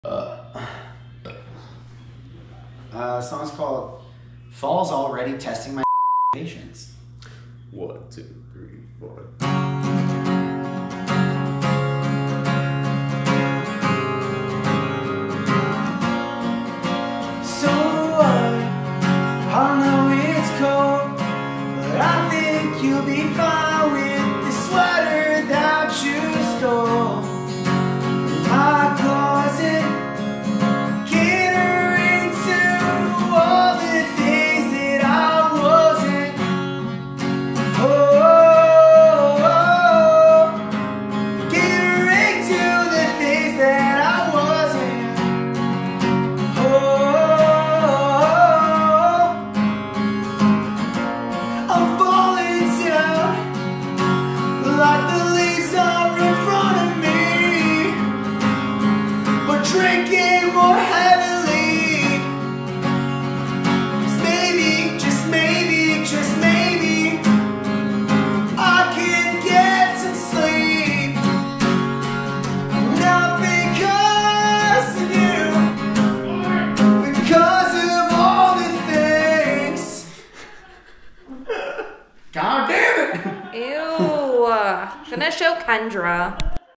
Song's called Fall's Already Testing My Patience. 1, 2, 3, 4. So I know it's cold, but I think you'll be fine with the sweater that you stole from my closet, catering to all the things that I wasn't. Catering to the things that I wasn't. I'm falling down like the leaves are in front of me, but drinking more heavily. 'Cause maybe, just maybe, just maybe, I can get some sleep. Not because of you, because of all the things. God damn it! Ew. Gonna show Kendra.